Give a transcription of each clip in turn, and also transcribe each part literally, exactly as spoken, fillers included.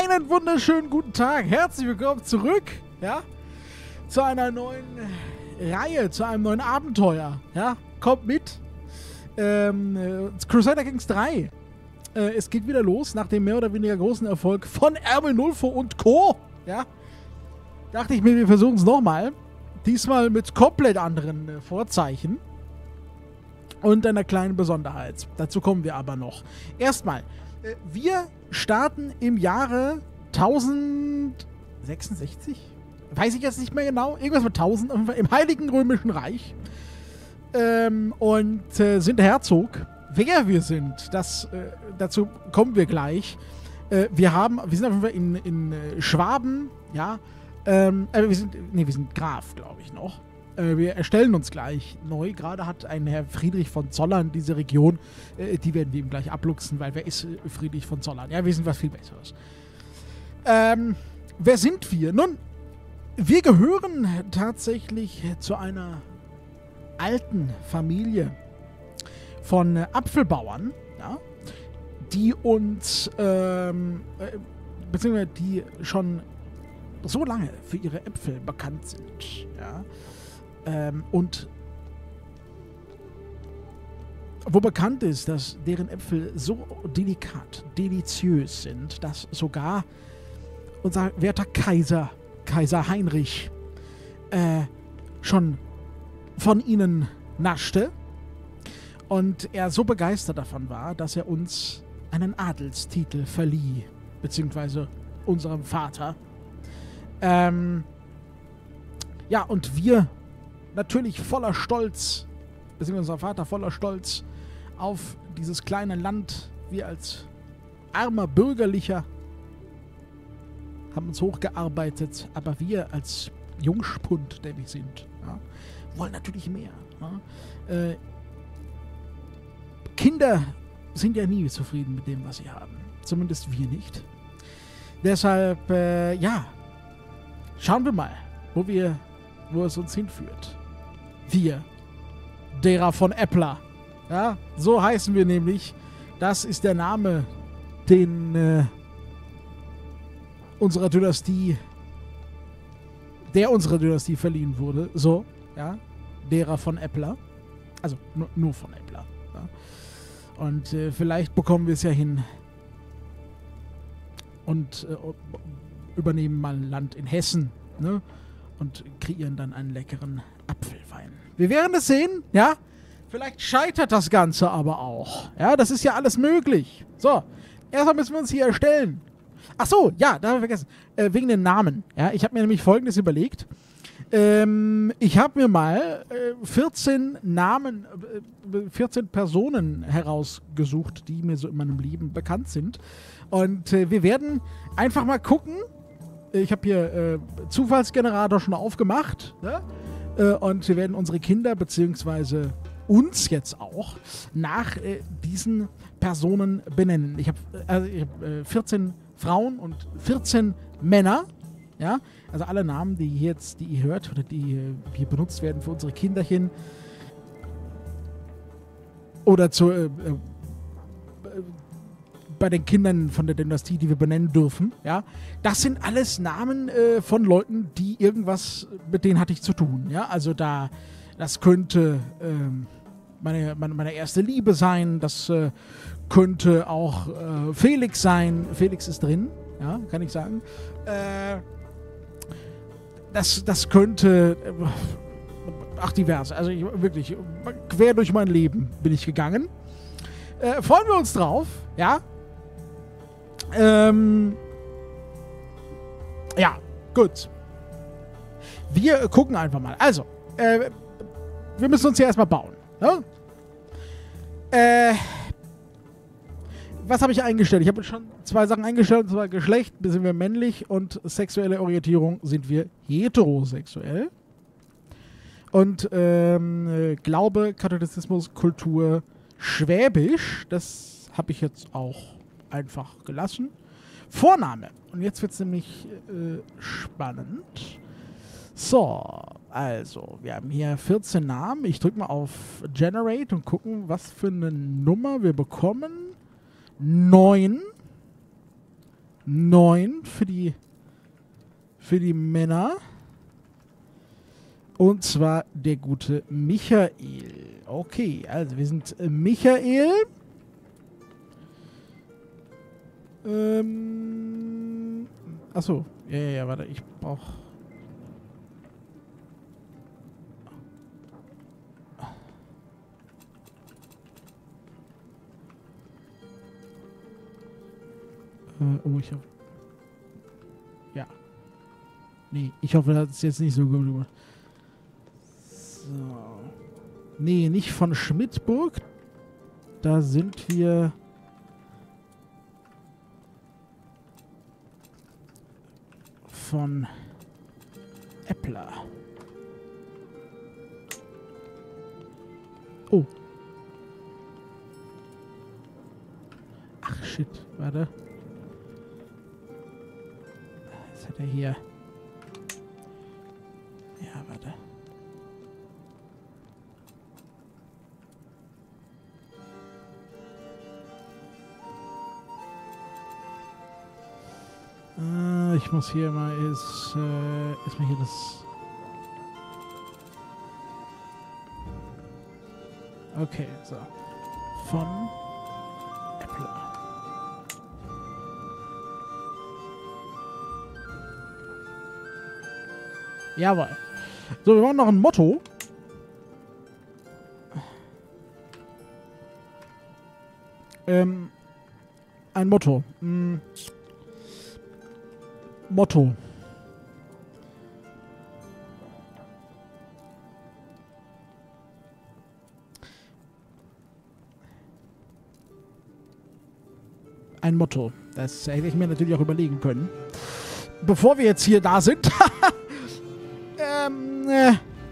Einen wunderschönen guten Tag. Herzlich willkommen zurück, ja, zu einer neuen Reihe, zu einem neuen Abenteuer, ja. Kommt mit. Ähm, äh, Crusader Kings drei. Äh, es geht wieder los nach dem mehr oder weniger großen Erfolg von Ermenulfo und Co. Ja. Dachte ich mir, wir versuchen es nochmal. Diesmal mit komplett anderen äh, Vorzeichen. Und einer kleinen Besonderheit. Dazu kommen wir aber noch. Erstmal, äh, wir starten im Jahre tausendsechsundsechzig? Weiß ich jetzt nicht mehr genau. Irgendwas mit tausend, im Heiligen Römischen Reich. Ähm, und äh, sind der Herzog. Wer wir sind, das, äh, dazu kommen wir gleich. Äh, wir haben, wir sind auf jeden Fall in, in äh, Schwaben, ja. Ähm, äh, wir sind, nee, wir sind Graf, glaube ich noch. Äh, wir erstellen uns gleich neu. Gerade hat ein Herr Friedrich von Zollern diese Region, äh, die werden wir ihm gleich abluchsen, weil wer ist äh, Friedrich von Zollern? Ja, wir sind was viel Besseres. Ähm, wer sind wir? Nun, wir gehören tatsächlich zu einer alten Familie von äh, Apfelbauern, ja, die uns, ähm, äh, beziehungsweise die schon so lange für ihre Äpfel bekannt sind, ja, ähm, und wo bekannt ist, dass deren Äpfel so delikat, deliziös sind, dass sogar unser werter Kaiser, Kaiser Heinrich, äh, schon von ihnen naschte und er so begeistert davon war, dass er uns einen Adelstitel verlieh, beziehungsweise unserem Vater. Ähm, ja, und wir natürlich voller Stolz, beziehungsweise unser Vater voller Stolz auf dieses kleine Land, wir als armer Bürgerlicher haben uns hochgearbeitet, aber wir als Jungspund, der wir sind, ja, wollen natürlich mehr. Ja. Äh, Kinder sind ja nie zufrieden mit dem, was sie haben. Zumindest wir nicht. Deshalb, äh, ja, schauen wir mal, wo wir, wo es uns hinführt. Wir, derer von Äppler. Ja, so heißen wir nämlich. Das ist der Name, den äh, unserer Dynastie, der unserer Dynastie verliehen wurde. So, ja, derer von Äppler. Also nur, nur von Äppler. Ja. Und äh, vielleicht bekommen wir es ja hin und äh, übernehmen mal ein Land in Hessen, ne? Und kreieren dann einen leckeren Apfelwein. Wir werden es sehen, ja? Vielleicht scheitert das Ganze aber auch. Ja, das ist ja alles möglich. So, erstmal müssen wir uns hier erstellen. Ach so, ja, da haben wir vergessen. Äh, wegen den Namen. Ja, ich habe mir nämlich Folgendes überlegt. Ähm, ich habe mir mal äh, vierzehn Namen, äh, vierzehn Personen herausgesucht, die mir so in meinem Leben bekannt sind. Und äh, wir werden einfach mal gucken. Ich habe hier äh, Zufallsgenerator schon aufgemacht. Ne? Äh, und wir werden unsere Kinder, beziehungsweise uns jetzt auch, nach äh, diesen Personen benennen. Ich habe also ich hab, äh, vierzehn Frauen und vierzehn Männer. Ja, also alle Namen, die hier jetzt, die ihr hört oder die äh, hier benutzt werden für unsere Kinderchen oder zu, äh, äh, bei den Kindern von der Dynastie, die wir benennen dürfen, ja, das sind alles Namen äh, von Leuten, die irgendwas, mit denen hatte ich zu tun, ja, also da, das könnte ähm, meine, meine, meine erste Liebe sein, das äh, könnte auch äh, Felix sein, Felix ist drin, ja, kann ich sagen, äh, Das, das könnte, ach diverse, also ich, wirklich, quer durch mein Leben bin ich gegangen. Äh, freuen wir uns drauf, ja. Ähm, ja, gut. Wir gucken einfach mal. Also, äh, wir müssen uns hier erstmal bauen. Ne? Äh, was habe ich eingestellt? Ich habe schon zwei Sachen eingestellt, und zwar Geschlecht, sind wir männlich, und sexuelle Orientierung sind wir heterosexuell. Und ähm, Glaube, Katholizismus, Kultur, Schwäbisch, das habe ich jetzt auch einfach gelassen. Vorname, und jetzt wird es nämlich äh, spannend. So, also, wir haben hier vierzehn Namen. Ich drücke mal auf Generate und gucken, was für eine Nummer wir bekommen. neun. neun für die, für die Männer. Und zwar der gute Michael. Okay, also wir sind äh, Michael. Ähm, achso, ja, ja, ja, warte, ich brauche... Äh, oh, ich hoffe... Ja. Nee, ich hoffe, das ist jetzt nicht so gut gemacht. So. Nee, nicht von Schmidtburg. Da sind wir... von Äppler. Oh. Ach, shit. Warte. Was hat er hier? Ja, warte. Äh, ich muss hier mal ist, äh, ist mal hier das... Okay, so. Von Äppler. Jawohl. So, wir machen noch ein Motto. Ähm, ein Motto. Hm. Motto. Ein Motto. Das hätte ich mir natürlich auch überlegen können. Bevor wir jetzt hier da sind. ähm, äh.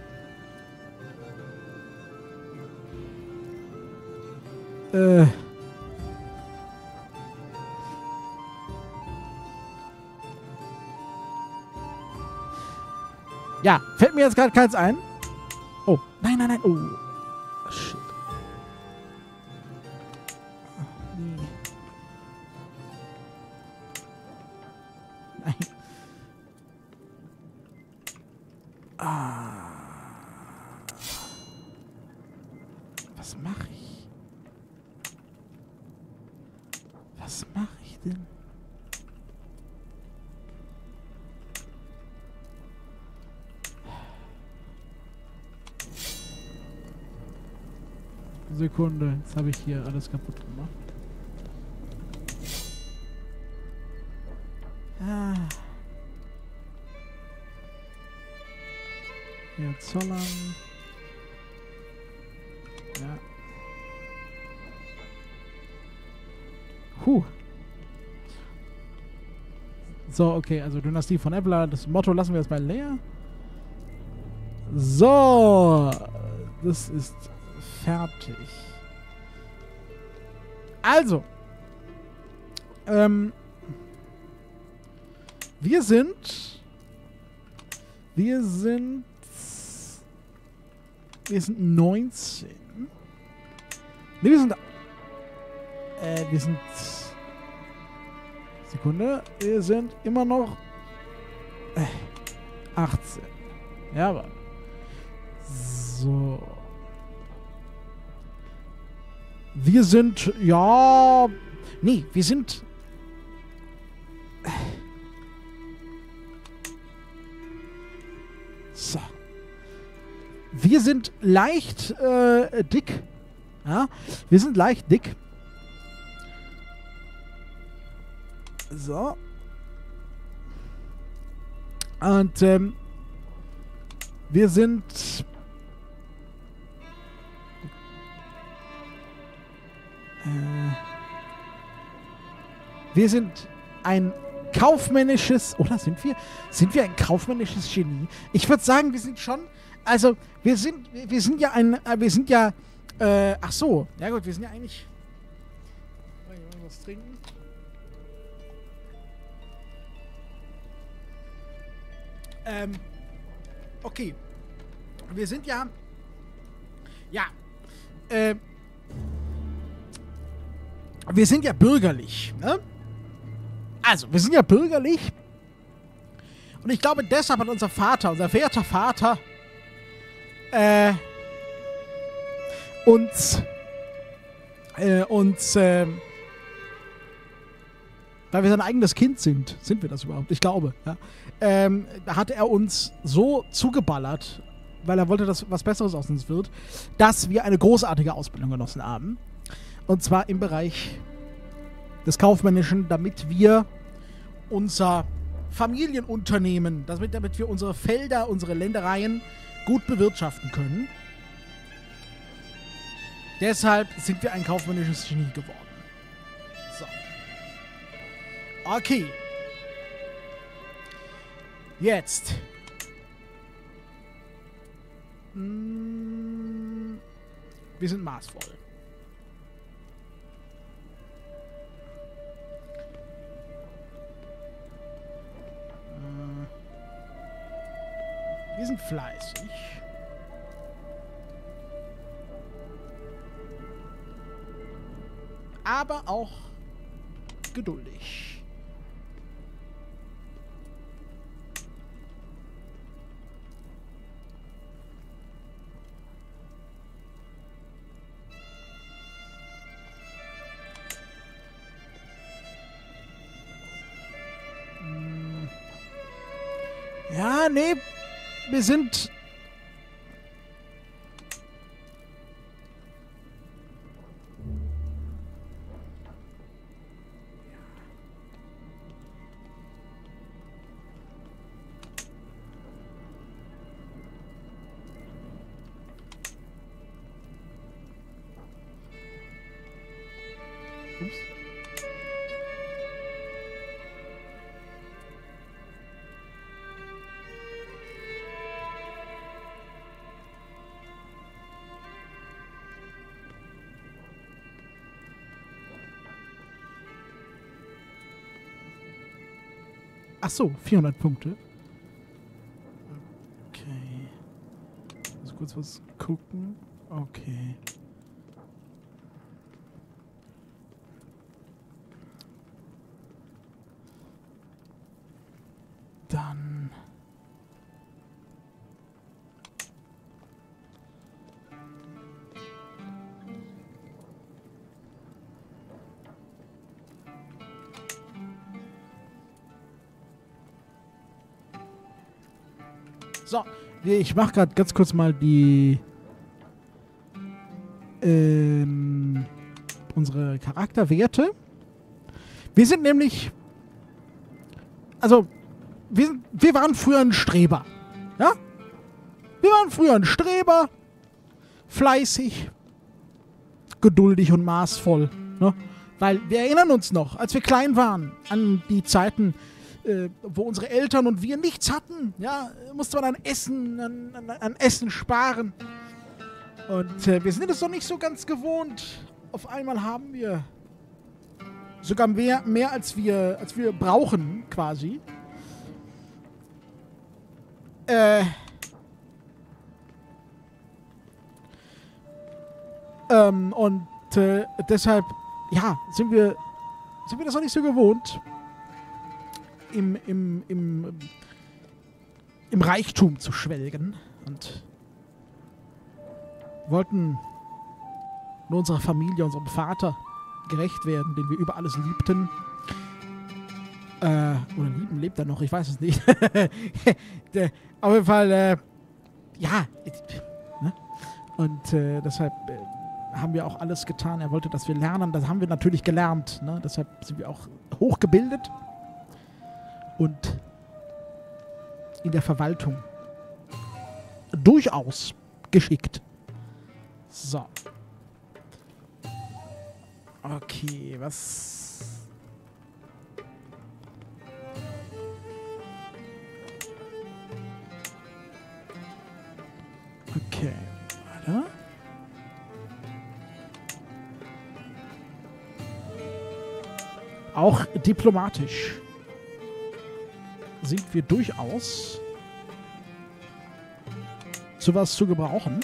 Äh. Ja, fällt mir jetzt gerade keins ein. Oh, nein, nein, nein. Oh, shit. Nee. Nein. Ah. Was mache ich? Was mache ich denn? Sekunde, jetzt habe ich hier alles kaputt gemacht. Ah. Hier Zollern. Ja. Huh. So, okay, also Dynastie von Äppler. Das Motto lassen wir jetzt mal leer. So. Das ist fertig. Also. Ähm. Wir sind. Wir sind. Wir sind neunzehn. Ne, wir sind. Äh, wir sind. Sekunde. Wir sind immer noch. Äh, achtzehn. Ja, aber. So. Wir sind, ja, nee, wir sind, so, wir sind leicht äh, dick, ja, wir sind leicht dick, so, und ähm, wir sind Wir sind ein kaufmännisches, oder sind wir? Sind wir ein kaufmännisches Genie? Ich würde sagen, wir sind schon, also wir sind, wir sind ja ein, wir sind ja, äh, ach so, ja gut, wir sind ja eigentlich, wollen wir was trinken? Ähm, okay, wir sind ja, ja, äh, wir sind ja bürgerlich, ne? Also, wir sind ja bürgerlich. Und ich glaube, deshalb hat unser Vater, unser werter Vater, äh, uns, äh, uns, äh, weil wir sein eigenes Kind sind, sind wir das überhaupt? Ich glaube, ja. Ähm, hat er uns so zugeballert, weil er wollte, dass was Besseres aus uns wird, dass wir eine großartige Ausbildung genossen haben. Und zwar im Bereich des Kaufmännischen, damit wir unser Familienunternehmen, damit, damit wir unsere Felder, unsere Ländereien gut bewirtschaften können. Deshalb sind wir ein kaufmännisches Genie geworden. So. Okay. Jetzt. Hm, wir sind maßvoll. Wir sind fleißig. Aber auch geduldig. Hm. Ja, nee. Wir sind... Ups. Ach so, vierhundert Punkte. Okay. Ich muss kurz was gucken. Okay. Dann... So, ich mache gerade ganz kurz mal die ähm, unsere Charakterwerte. Wir sind nämlich, also wir, sind, wir waren früher ein Streber, ja? Wir waren früher ein Streber, fleißig, geduldig und maßvoll, ne? Weil wir erinnern uns noch, als wir klein waren, an die Zeiten, Äh, wo unsere Eltern und wir nichts hatten, ja, musste man an Essen, an, an, an Essen sparen. Und äh, wir sind es doch nicht so ganz gewohnt. Auf einmal haben wir sogar mehr, mehr als wir, als wir brauchen, quasi. Äh. Ähm, und äh, deshalb, ja, sind wir, sind wir das noch nicht so gewohnt. Im, im, im, im Reichtum zu schwelgen und wollten nur unserer Familie, unserem Vater gerecht werden, den wir über alles liebten. Äh, oder lieben, lebt er noch? Ich weiß es nicht. Der, auf jeden Fall, äh, ja. Ne? Und äh, deshalb äh, haben wir auch alles getan. Er wollte, dass wir lernen. Das haben wir natürlich gelernt. Ne? Deshalb sind wir auch hochgebildet. Und in der Verwaltung durchaus geschickt. So. Okay, was... Okay, warte. Auch diplomatisch sind wir durchaus zu was zu gebrauchen.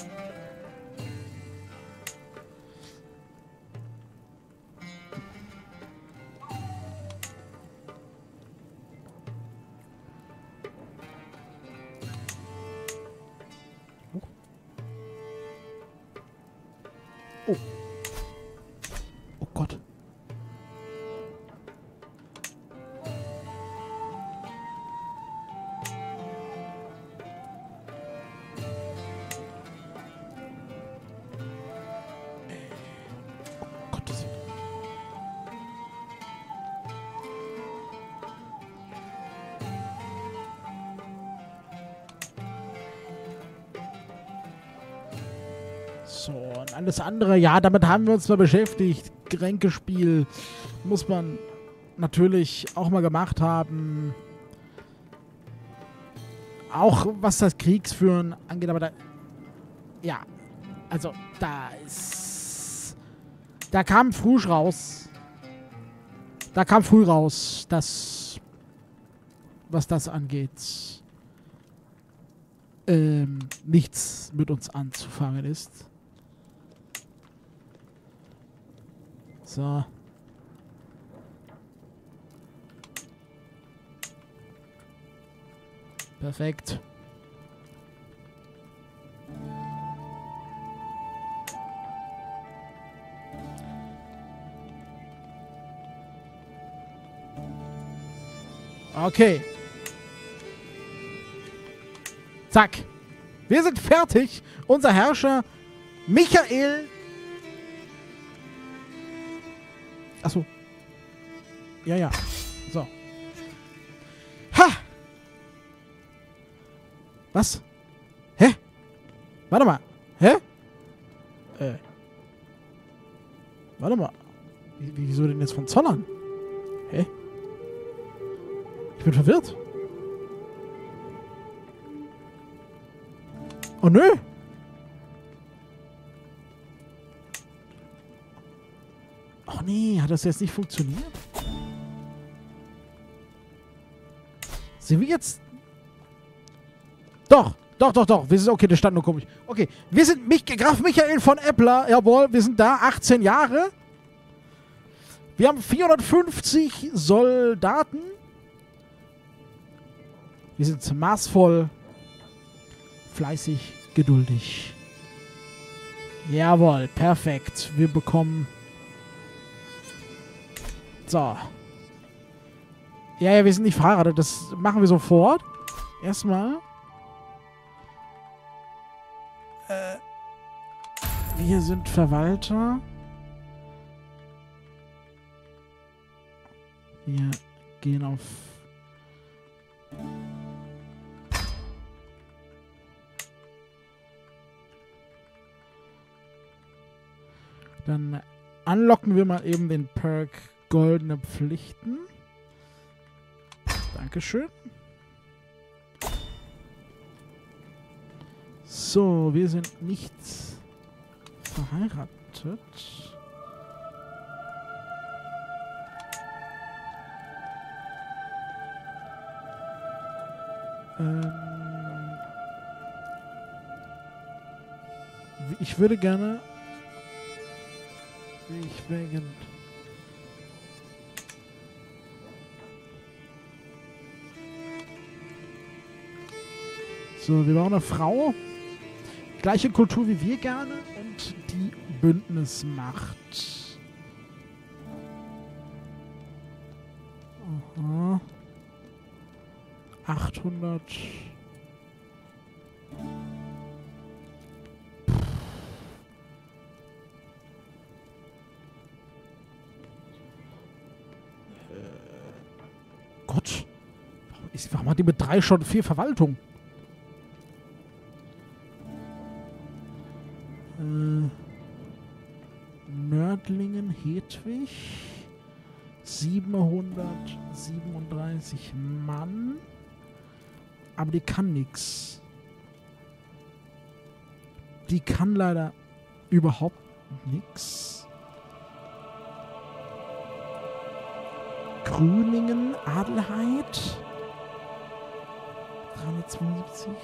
So, und alles andere, ja, damit haben wir uns mal beschäftigt. Ränkespiel muss man natürlich auch mal gemacht haben. Auch was das Kriegsführen angeht, aber da... Ja, also da ist... Da kam früh raus. Da kam früh raus, dass... Was das angeht... Ähm, nichts mit uns anzufangen ist. So. Perfekt. Okay. Zack. Wir sind fertig. Unser Herrscher Michael. Achso. Ja, ja. So. Ha! Was? Hä? Warte mal. Hä? Äh. Warte mal. Wie, wieso denn jetzt von Zollern? Hä? Ich bin verwirrt. Oh nö. Ach nee, hat das jetzt nicht funktioniert? Sind wir jetzt... Doch, doch, doch, doch. Wir sind... Okay, das stand nur komisch. Okay, wir sind Mich Graf Michael von Eppler. Jawohl, wir sind da. achtzehn Jahre. Wir haben vierhundertfünfzig Soldaten. Wir sind maßvoll, fleißig, geduldig. Jawohl, perfekt. Wir bekommen... So. Ja, ja, wir sind nicht verheiratet. Das machen wir sofort. Erstmal. Äh, wir sind Verwalter. Wir gehen auf... Dann unlocken wir mal eben den Perk Goldene Pflichten. Dankeschön. So, wir sind nicht verheiratet. Ähm, ich würde gerne... Ich wegen... So, wir brauchen eine Frau. Gleiche Kultur wie wir gerne und die Bündnismacht. Aha. achthundert. Gott. Warum hat die mit drei schon vier Verwaltung? Äh, Nördlingen, Hedwig. siebenhundertsiebenunddreißig Mann. Aber die kann nix. Die kann leider überhaupt nix. Grüningen, Adelheid. dreihundertzweiundsiebzig.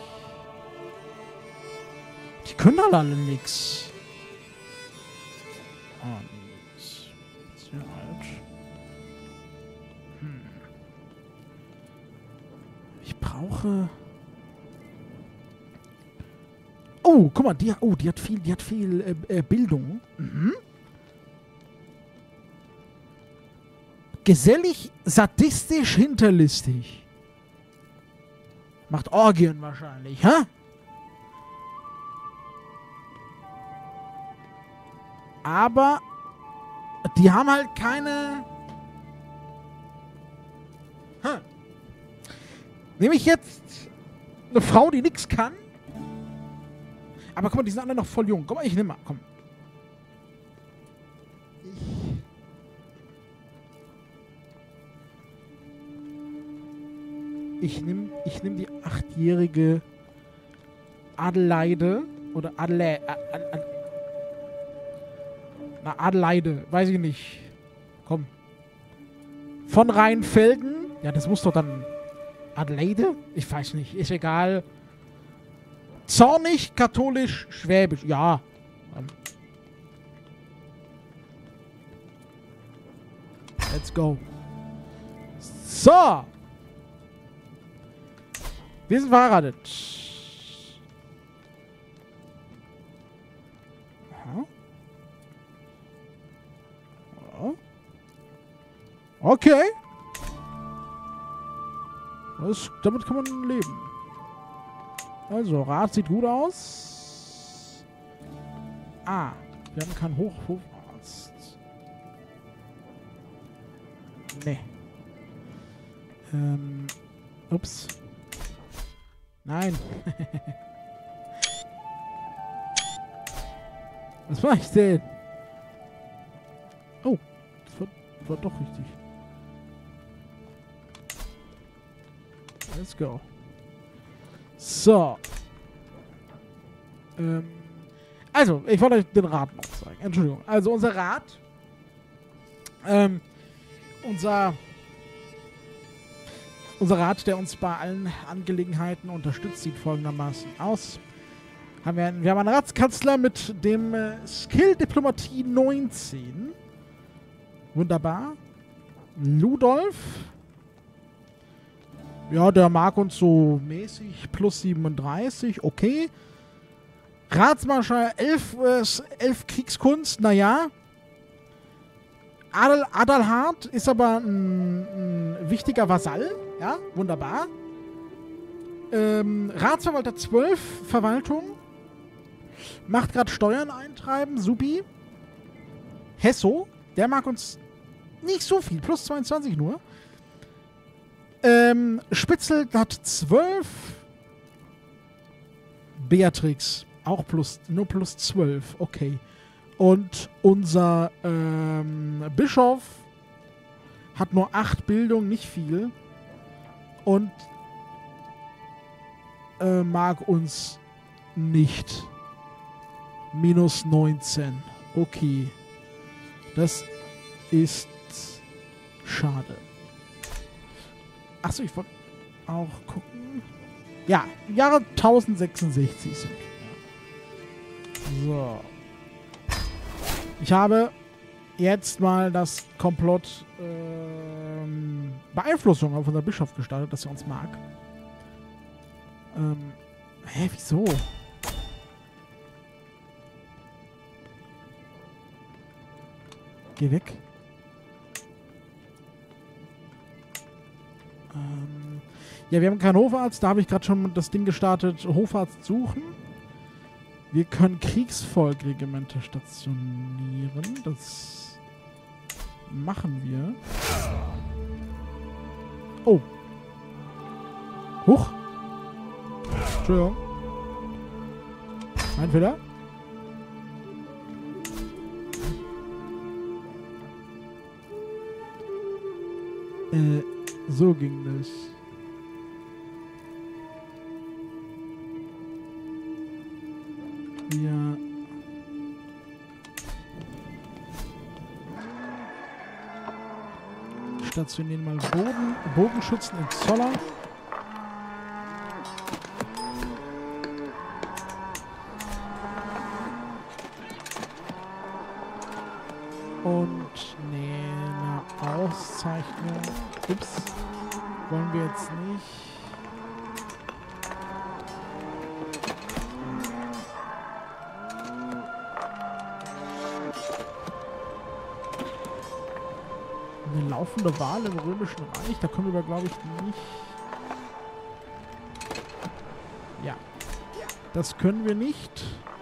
Die können alle, alle nix. Ah, nix. Sehr alt. Hm. Ich brauche... Oh, guck mal, die, oh, die hat viel, die hat viel äh, äh, Bildung. Mhm. Gesellig, sadistisch, hinterlistig. Macht Orgien wahrscheinlich, hä? Aber die haben halt keine... Hm. Nehme ich jetzt eine Frau, die nichts kann? Aber guck mal, die sind alle noch voll jung. Guck mal, ich nehme mal. Komm. Ich nehme ich nehm die achtjährige Adelaide oder Adelaide. Ad, Ad, na, Adelaide. Weiß ich nicht. Komm. Von Rheinfelden. Ja, das muss doch dann Adelaide? Ich weiß nicht. Ist egal. Zornig, katholisch, schwäbisch. Ja. Let's go. So. Wir sind verheiratet. Aha. Ja. Okay. Das, damit kann man leben. Also, Rad sieht gut aus. Ah, wir haben keinen Hoch Hofarzt. Nee. Ähm, ups. Nein. Was war ich denn? Oh, das war, war doch richtig. Let's go. So. Ähm, also, ich wollte euch den Rad noch zeigen. Entschuldigung. Also, unser Rad. Ähm, unser... Unser Rat, der uns bei allen Angelegenheiten unterstützt, sieht folgendermaßen aus. Haben wir, einen, wir haben einen Ratskanzler mit dem äh, Skill Diplomatie neunzehn. Wunderbar. Ludolf. Ja, der mag uns so mäßig. Plus siebenunddreißig. Okay. Ratsmarschall elf, äh, elf Kriegskunst. Naja. Adal, Adalhard ist aber ein, ein wichtiger Vasall. Ja, wunderbar. Ähm, Ratsverwalter zwölf, Verwaltung. Macht gerade Steuern eintreiben, supi. Hesso, der mag uns nicht so viel, plus zweiundzwanzig nur. Ähm, Spitzel hat zwölf. Beatrix, auch plus, nur plus zwölf, okay. Und unser ähm, Bischof hat nur acht Bildung, nicht viel. Und äh, mag uns nicht. Minus neunzehn. Okay. Das ist schade. Achso, ich wollte auch gucken. Ja, Jahre tausendsechsundsechzig sind wir. So. Ich habe jetzt mal das Komplott ähm, Beeinflussung auf unser Bischof gestartet, dass er uns mag. Ähm, hä, wieso? Geh weg. Ähm, ja, wir haben keinen Hofarzt, da habe ich gerade schon das Ding gestartet, Hofarzt suchen. Wir können Kriegsvolkregimenter stationieren. Das machen wir. Oh. Huch. Entschuldigung. Mein Fehler. Äh, so ging das. Wir stationieren mal Boden, Bogenschützen in Zoller. Und nee, eine Auszeichnung. Ups. Wollen wir jetzt nicht. Eine laufende Wahl im Römischen Reich, da können wir, glaube ich, nicht. Ja. Das können wir nicht.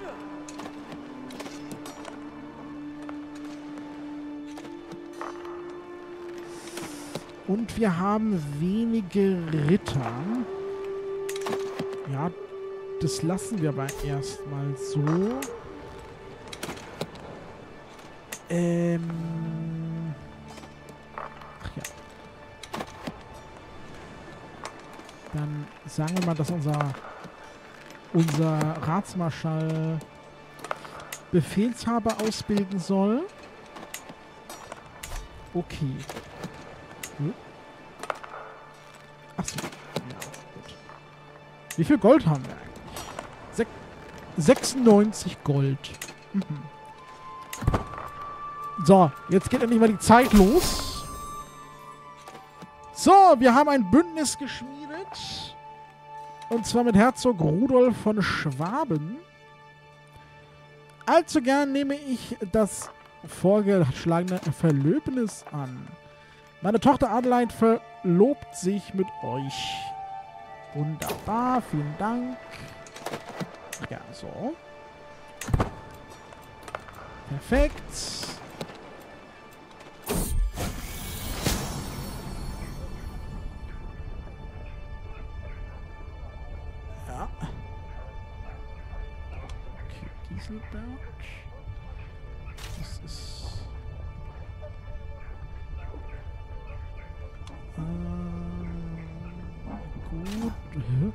Und wir haben wenige Ritter. Ja, Das lassen wir aber erstmal so. Ähm. Ach ja. Dann sagen wir mal, dass unser unser Ratsmarschall Befehlshaber ausbilden soll. Okay. Hm? Achso. Ja, gut. Wie viel Gold haben wir eigentlich? Sek sechsundneunzig Gold. Mhm. So, jetzt geht endlich mal die Zeit los. So, wir haben ein Bündnis geschmiedet. Und zwar mit Herzog Rudolf von Schwaben. Allzu gern nehme ich das vorgeschlagene Verlöbnis an. Meine Tochter Adelheid verlobt sich mit euch. Wunderbar, vielen Dank. Ja, so. Perfekt. Ja. Okay, Giselberg. Das ist... Äh, gut. Hä?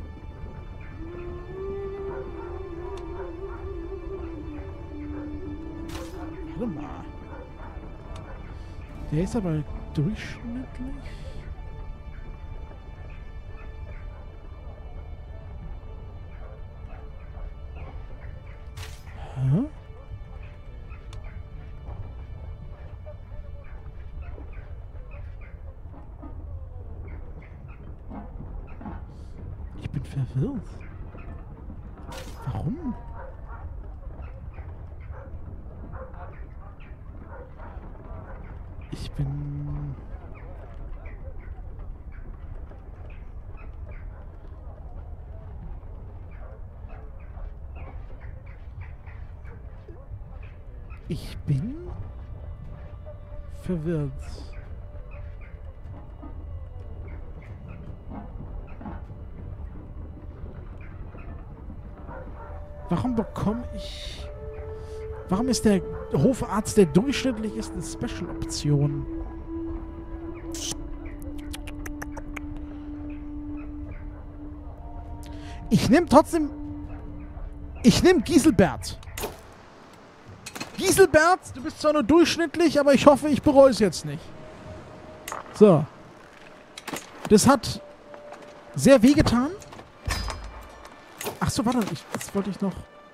Warte mal. Der ist aber durchschnittlich. Hä? Ich bin verwirrt. Warum? Ich bin... Ich bin verwirrt. Warum bekomme ich... Warum ist der Hofarzt, der durchschnittlich ist, eine Special-Option? Ich nehme trotzdem... Ich nehme Giselbert. Giselbert, du bist zwar nur durchschnittlich, aber ich hoffe, ich bereue es jetzt nicht. So. Das hat sehr wehgetan. Ach so, warte, ich, das wollte ich noch...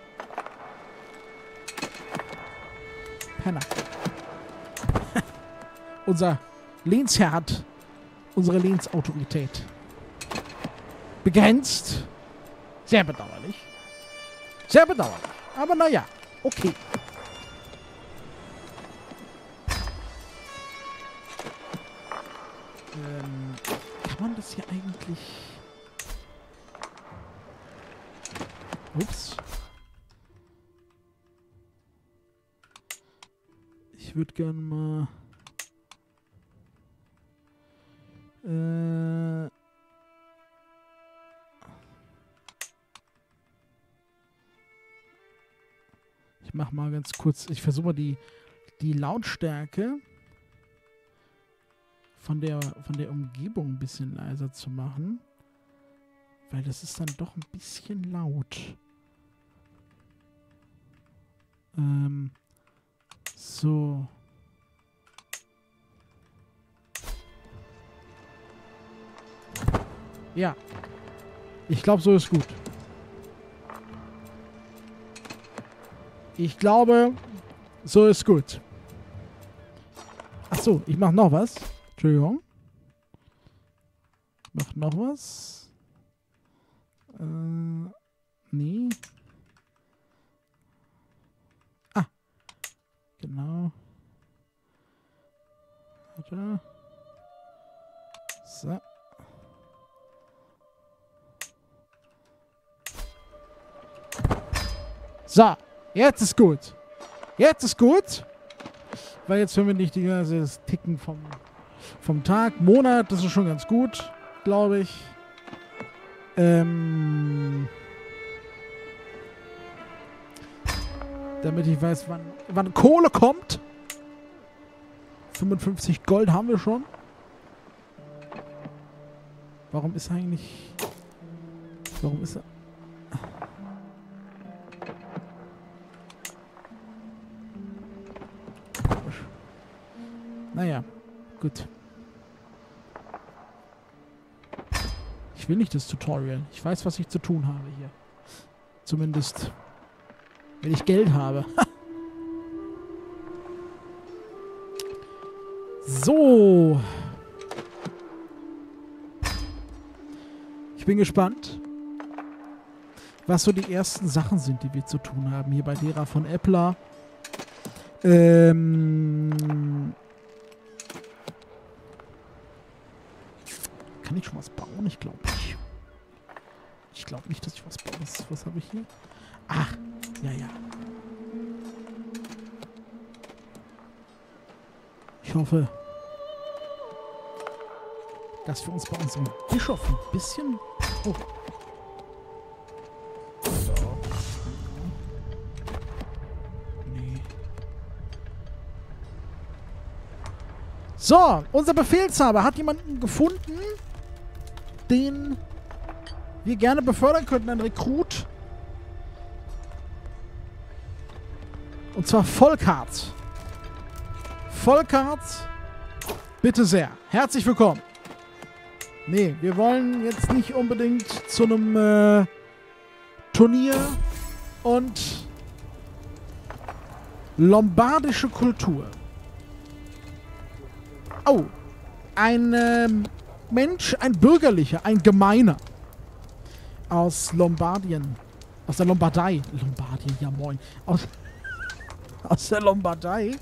Penner. Unser Lehnsherr hat unsere Lehnsautorität begrenzt. Sehr bedauerlich. Sehr bedauerlich. Aber naja, okay. Ähm, kann man das hier eigentlich... Ups. Ich würde gerne mal... Äh... Ich mach mal ganz kurz... Ich versuche mal die, die Lautstärke von der, von der Umgebung ein bisschen leiser zu machen. Weil das ist dann doch ein bisschen laut. Ähm... So. Ja. Ich glaube, so ist gut. Ich glaube, so ist gut. Ach so, ich mache noch was. Entschuldigung. Ich mache noch was. Äh, nee. Genau. Warte. So. So, jetzt ist gut. Jetzt ist gut. Weil jetzt hören wir nicht die ganze das Ticken vom, vom Tag. Monat, das ist schon ganz gut, glaube ich. Ähm... Damit ich weiß, wann, wann Kohle kommt. fünfundfünfzig Gold haben wir schon. Warum ist eigentlich... Warum ist er... Komisch. Naja, gut. Ich will nicht das Tutorial. Ich weiß, was ich zu tun habe hier. Zumindest, wenn ich Geld habe. So. Ich bin gespannt, was so die ersten Sachen sind, die wir zu tun haben. Hier bei derer von Epler. Ähm... Kann ich schon was bauen? Ich glaube nicht. Ich glaube nicht, dass ich was baue. Was, was habe ich hier? Ach, ja, ja. Ich hoffe, dass wir uns bei unserem Bischof ein bisschen... Oh. Nee. So, unser Befehlshaber hat jemanden gefunden, den wir gerne befördern könnten, ein Rekrut. Und zwar Volkart. Volkart, bitte sehr. Herzlich willkommen. Nee, wir wollen jetzt nicht unbedingt zu einem äh, Turnier und lombardische Kultur. Oh, ein ähm, Mensch, ein Bürgerlicher, ein Gemeiner aus Lombardien, aus der Lombardei, Lombardien, ja moin, aus, aus der Lombardei,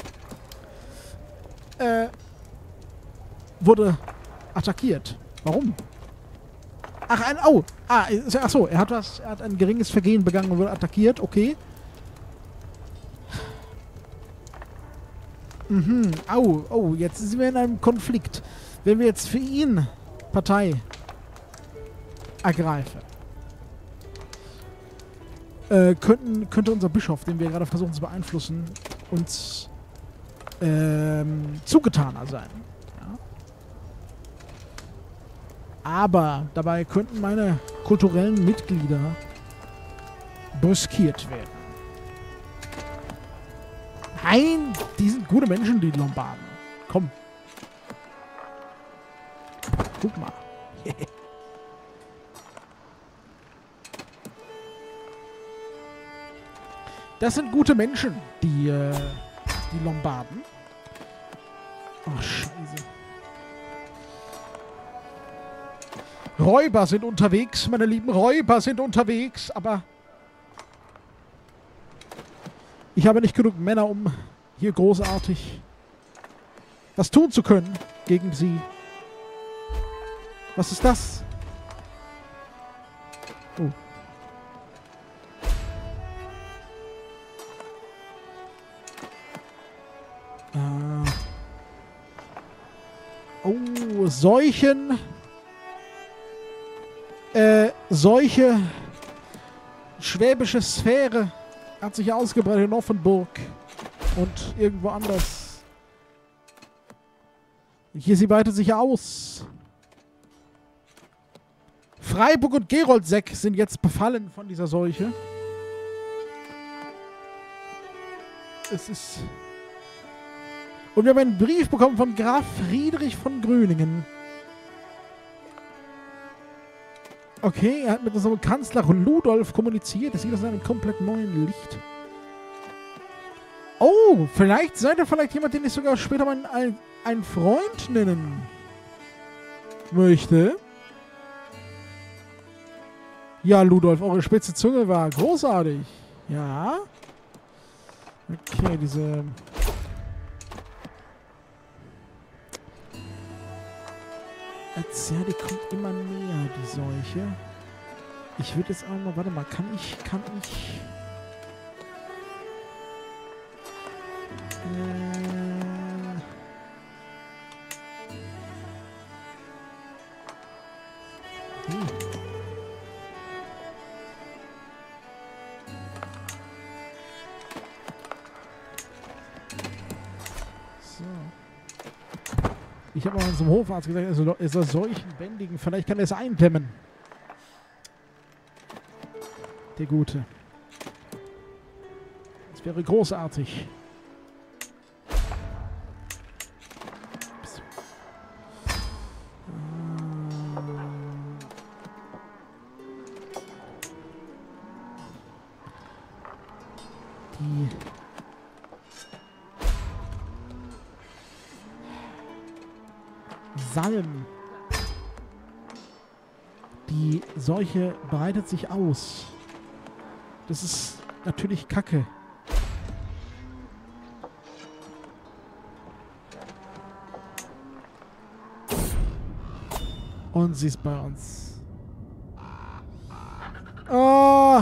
äh, wurde attackiert. Warum? Ach, ein, oh, ah, ach so, er hat was, er hat ein geringes Vergehen begangen und wurde attackiert, okay. Mhm, au, oh, jetzt sind wir in einem Konflikt. Wenn wir jetzt für ihn Partei ergreifen, äh, könnten, könnte unser Bischof, den wir gerade versuchen zu beeinflussen, uns ähm, zugetaner sein. Ja? Aber dabei könnten meine kulturellen Mitglieder brüskiert werden. Nein, die sind gute Menschen, die Lombarden. Komm. Guck mal. Das sind gute Menschen, die, äh, die Lombarden. Oh, Scheiße. Räuber sind unterwegs, meine lieben Räuber sind unterwegs, aber ich habe nicht genug Männer, um hier großartig was tun zu können gegen sie. Was ist das? Oh. Äh. Oh, Seuchen. Äh, Seuche. Schwäbische Sphäre hat sich ausgebreitet in Offenburg und irgendwo anders. Hier, sie weitet sich aus. Freiburg und Geroldseck sind jetzt befallen von dieser Seuche. Es ist... Und wir haben einen Brief bekommen von Graf Friedrich von Gröningen. Okay, er hat mit unserem Kanzler Ludolf kommuniziert. Das sieht aus einem komplett neuen Licht. Oh, vielleicht seid ihr vielleicht jemand, den ich sogar später mal ein, ein Freund nennen möchte. Ja, Ludolf, eure spitze Zunge war großartig. Ja. Okay, diese... Jetzt, ja, die kommt immer näher, die Seuche. Ich würde jetzt auch mal... Warte mal, kann ich... Kann ich... Äh... Hm. Ich habe mal zum Hofarzt gesagt, er soll, er soll Seuchen bändigen. Vielleicht kann er es eindämmen. Der Gute. Das wäre großartig. Die Salm. Die Seuche breitet sich aus. Das ist natürlich Kacke. Und sie ist bei uns. Oh.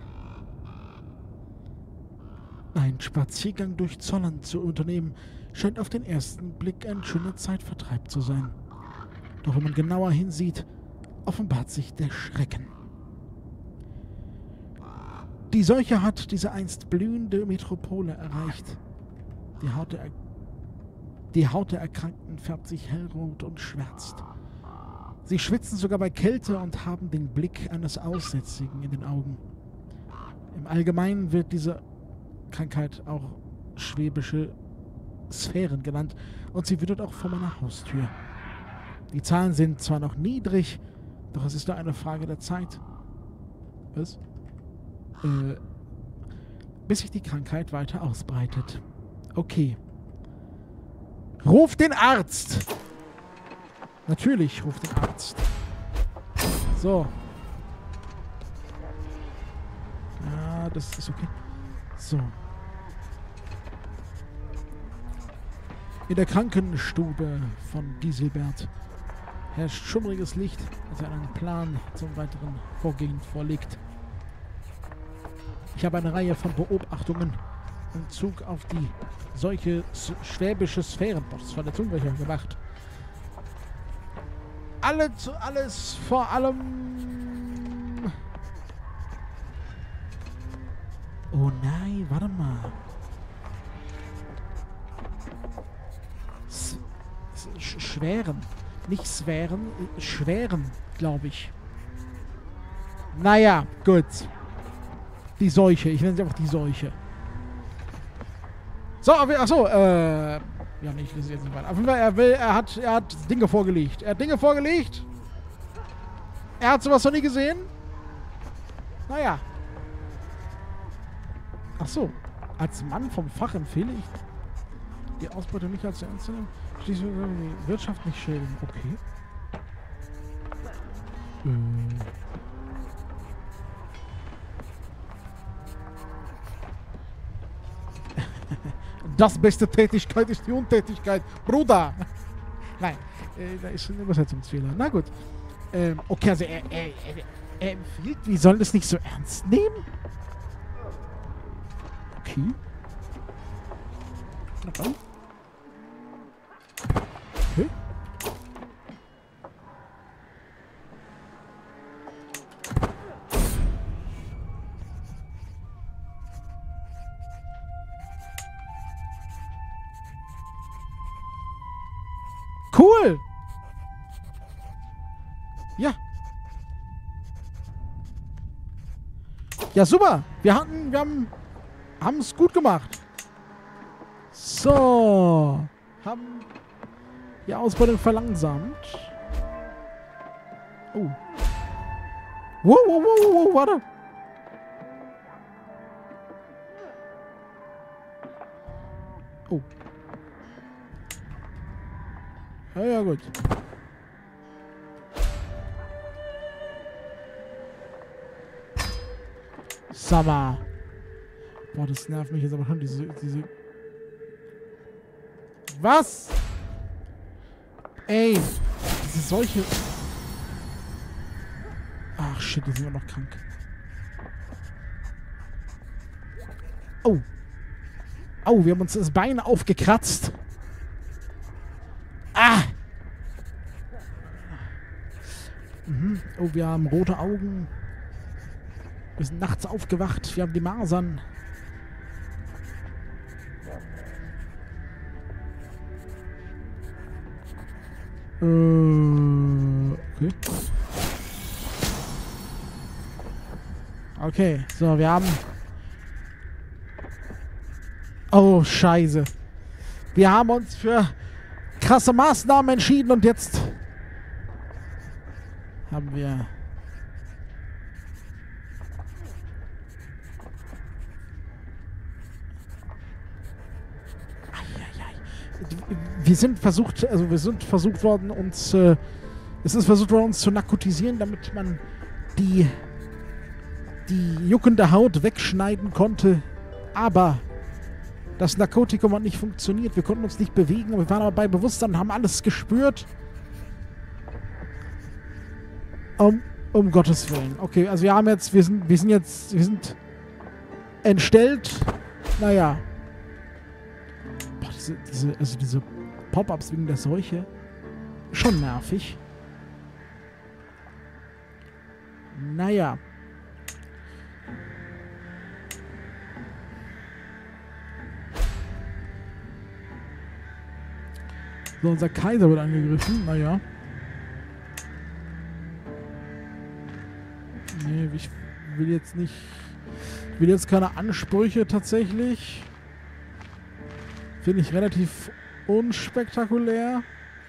Ein Spaziergang durch Zollern zu unternehmen, scheint auf den ersten Blick ein schöner Zeitvertreib zu sein. Doch wenn man genauer hinsieht, offenbart sich der Schrecken. Die Seuche hat diese einst blühende Metropole erreicht. Die Haut der, die Haut der Erkrankten färbt sich hellrot und schwärzt. Sie schwitzen sogar bei Kälte und haben den Blick eines Aussätzigen in den Augen. Im Allgemeinen wird diese Krankheit auch schwäbische Sphären genannt und sie wütet auch vor meiner Haustür. Die Zahlen sind zwar noch niedrig, doch es ist nur eine Frage der Zeit. Was? Äh, bis sich die Krankheit weiter ausbreitet. Okay. Ruf den Arzt! Natürlich, ruf den Arzt. So. Ja, das ist okay. So. In der Krankenstube von Giselbert herrscht schummriges Licht, als er einen Plan zum weiteren Vorgehen vorlegt. Ich habe eine Reihe von Beobachtungen in Bezug auf die solche schwäbische Sphären, das war der Zungenbrecher, gemacht. Alle zu, alles vor allem... Oh nein, warte mal. S sch schweren. Nicht Sphären, schweren, glaube ich. Naja, gut. Die Seuche, ich nenne sie einfach die Seuche. So, achso, äh... ja, nee, ich lese jetzt nicht weiter. Auf jeden Fall, er will, er hat, er hat Dinge vorgelegt. Er hat Dinge vorgelegt. Er hat sowas noch nie gesehen. Naja. Ach so. Als Mann vom Fach empfehle ich die Ausbeute nicht als ernst zu nehmen. Schließlich die Wirtschaft nicht schädigen. Okay. Äh. Das beste Tätigkeit ist die Untätigkeit. Bruder! Nein, äh, da ist ein Übersetzungsfehler. Na gut. Ähm, okay, also er, er, er, er empfiehlt, wir sollen das nicht so ernst nehmen? Okay. Okay. Okay. Cool! Ja. Ja, super. Wir hatten, wir haben, haben es gut gemacht. So. Haben die Ausbildung verlangsamt. Oh. Wow, wow, wow, wow, warte. Oh. Ja, ja, gut. Summer. Boah, das nervt mich jetzt aber schon, diese, diese... Was? Ey, diese solche... Ach, shit, die sind immer noch krank. Oh. Oh, wir haben uns das Bein aufgekratzt. Ah! Mhm. Oh, wir haben rote Augen. Wir sind nachts aufgewacht. Wir haben die Masern. Äh, okay. Okay, so, wir haben... Oh, scheiße. Wir haben uns für krasse Maßnahmen entschieden und jetzt haben wir... Wir sind versucht, also wir sind versucht worden, uns, äh, es ist versucht worden, uns zu narkotisieren, damit man die, die juckende Haut wegschneiden konnte. Aber das Narkotikum hat nicht funktioniert. Wir konnten uns nicht bewegen, wir waren aber bei Bewusstsein und haben alles gespürt. Um, um Gottes Willen. Okay, also wir haben jetzt, wir sind, wir sind jetzt, wir sind entstellt. Naja. Boah, diese, diese, also diese Pop-Ups wegen der Seuche. Schon nervig. Naja. So, unser Kaiser wird angegriffen. Naja. Nee, ich will jetzt nicht... Ich will jetzt keine Ansprüche tatsächlich. Finde ich relativ unspektakulär.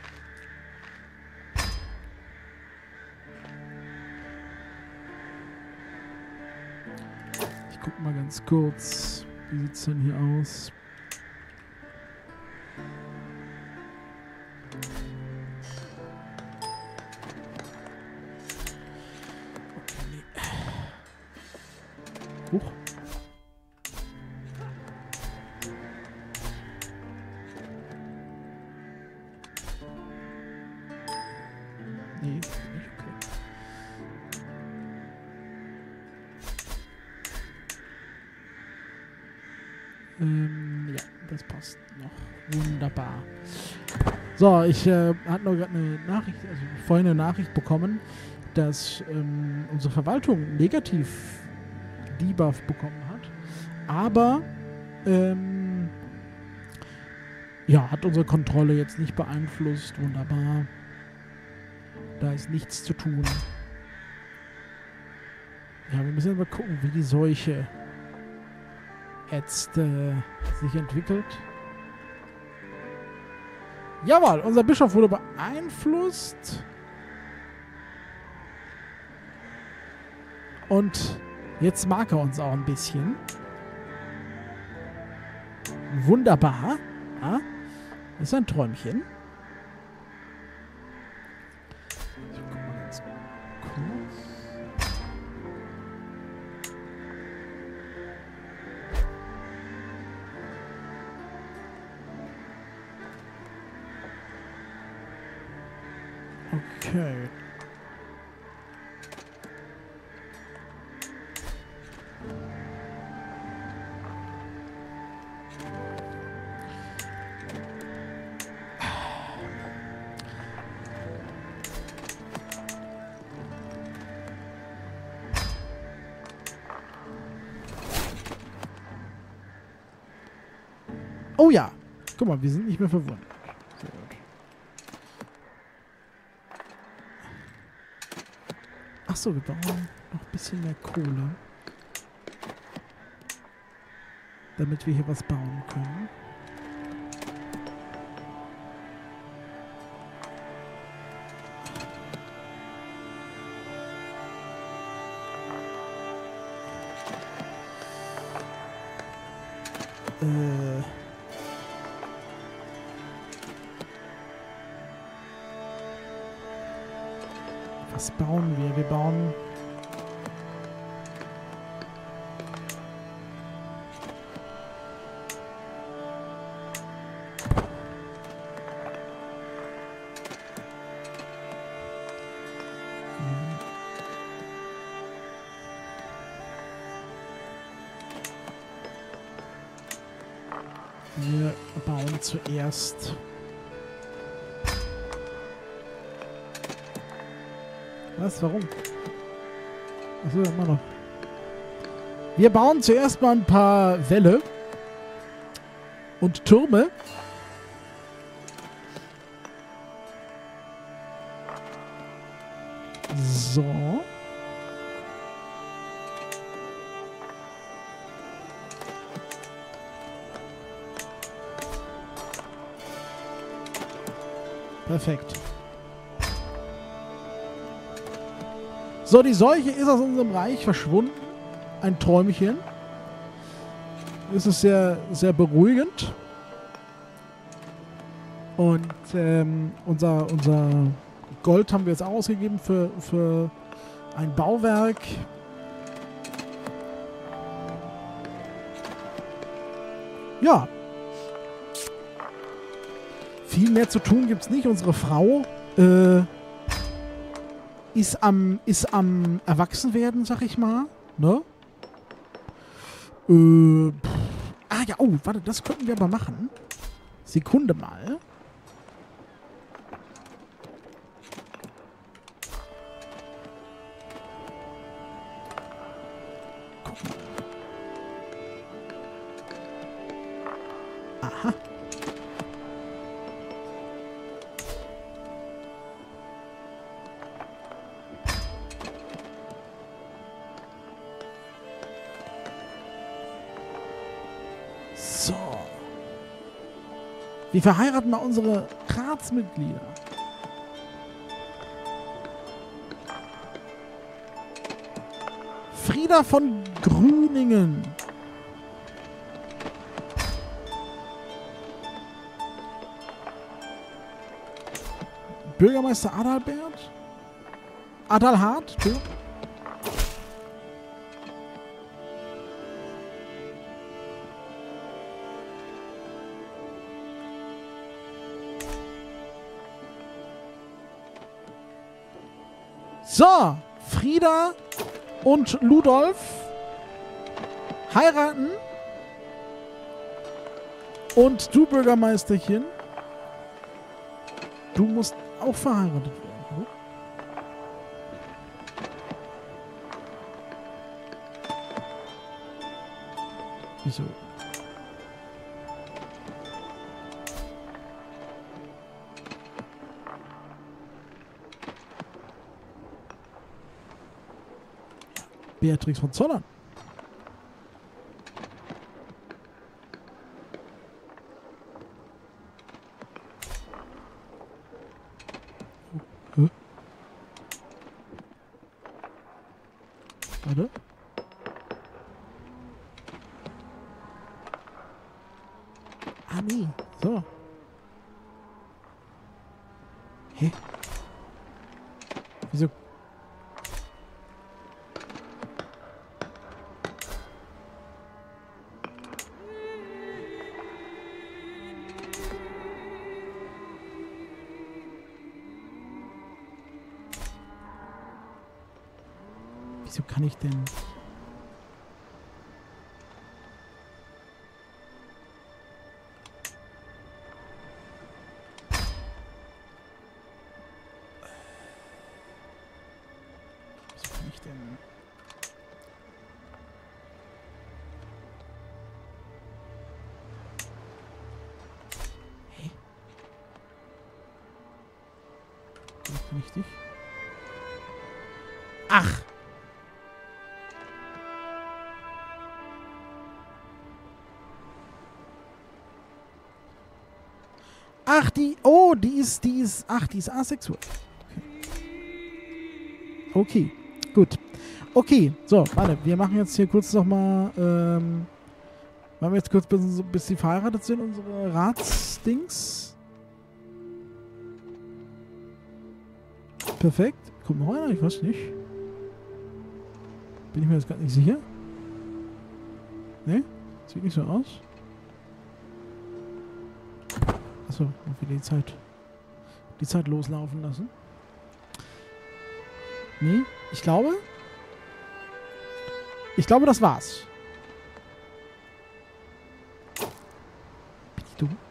Ich guck mal ganz kurz. Wie sieht es denn hier aus? Huch. Nee, ist nicht okay. Ähm, ja, das passt noch. Wunderbar. So, ich äh, hatte noch gerade eine Nachricht, also vorhin eine Nachricht bekommen, dass ähm, unsere Verwaltung negativ Debuff bekommen hat. Aber ähm, ja, hat unsere Kontrolle jetzt nicht beeinflusst. Wunderbar. Da ist nichts zu tun. Ja, wir müssen mal gucken, wie die Seuche jetzt äh, sich entwickelt. Jawohl, unser Bischof wurde beeinflusst. Und jetzt mag er uns auch ein bisschen. Wunderbar. Ja, das ist ein Träumchen. Ich guck mal ganz kurz. Okay. Oh ja. Guck mal, wir sind nicht mehr verwundert. Sehr gut. Achso, wir brauchen noch ein bisschen mehr Kohle. Damit wir hier was bauen können. Äh... Was bauen wir? Wir bauen... Wir bauen zuerst... Was? Warum? Achso, immer noch. Wir bauen zuerst mal ein paar Wälle und Türme. So. Perfekt. So, die Seuche ist aus unserem Reich verschwunden. Ein Träumchen. Das ist sehr, sehr beruhigend. Und ähm, unser, unser Gold haben wir jetzt ausgegeben für, für ein Bauwerk. Ja. Viel mehr zu tun gibt es nicht. Unsere Frau äh, ist am, ist am Erwachsenwerden, sag ich mal. Ne? Äh, pff. Ah ja, oh, warte, das könnten wir aber machen. Sekunde mal. Guck mal. Aha. So. Wir verheiraten mal unsere Ratsmitglieder. Frieda von Grüningen. Bürgermeister Adalbert? Adalhard? So, Frieda und Ludolf heiraten. Und du, Bürgermeisterchen, du musst auch verheiratet werden. Wieso? Beatrix von Zollern. Oh. Hä? Warte. Ah, nee. So. Hä? Wieso? Wieso kann ich denn... Wieso kann ich denn... Hä? Wie kann ich dich... Ach! Ach, die, oh, die ist, die ist, ach, die ist asexuell. Okay. Okay, gut. Okay, so, warte, wir machen jetzt hier kurz nochmal, ähm, machen wir jetzt kurz, bis, bis sie verheiratet sind, unsere Ratsdings. Perfekt. Kommt noch einer? Ich weiß nicht. Bin ich mir jetzt gerade nicht sicher. Ne? Sieht nicht so aus. Achso, noch wieder die Zeit. Die Zeit loslaufen lassen. Nee, ich glaube. Ich glaube, das war's. Bin ich dumm?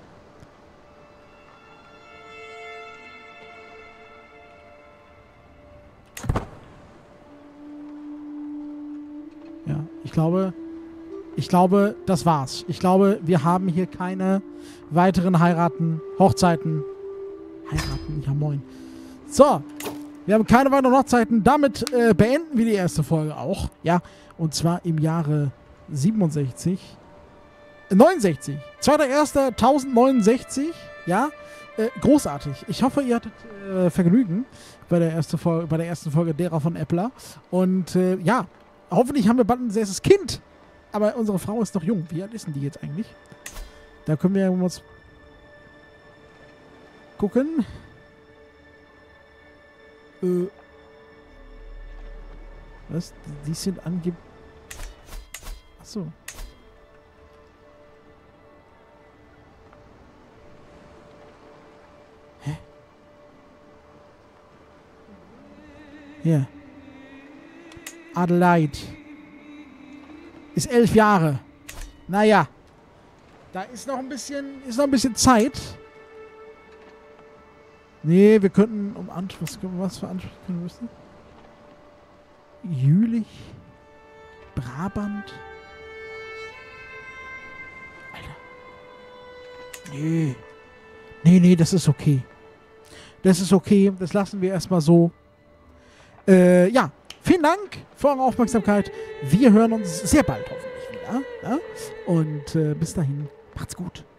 Ja, ich glaube. Ich glaube, das war's. Ich glaube, wir haben hier keine weiteren Heiraten, Hochzeiten. Heiraten, ja moin. So. Wir haben keine weiteren Hochzeiten. Damit äh, beenden wir die erste Folge auch. Ja, und zwar im Jahre siebenundsechzig. Äh, neunundsechzig. zweiter erster tausendneunundsechzig. Ja, äh, großartig. Ich hoffe, ihr hattet äh, Vergnügen bei der, erste Folge, bei der ersten Folge derer von Epler. Und äh, ja, hoffentlich haben wir bald ein erstes Kind. Aber unsere Frau ist noch jung. Wie alt ist denn die jetzt eigentlich? Da können wir uns gucken. Äh. Was? Die, die sind angeblich. Achso. Hä? Hier. Adelaide. Ist elf Jahre. Naja. Da ist noch ein bisschen, ist noch ein bisschen Zeit. Nee, wir könnten um Ansprüche, was für Ansprüche können wir wissen? Jülich? Brabant? Alter. Nee. Nee, nee, das ist okay. Das ist okay. Das lassen wir erstmal so. Äh, ja. Vielen Dank für eure Aufmerksamkeit. Wir hören uns sehr bald hoffentlich wieder. Ja? Und äh, bis dahin, macht's gut.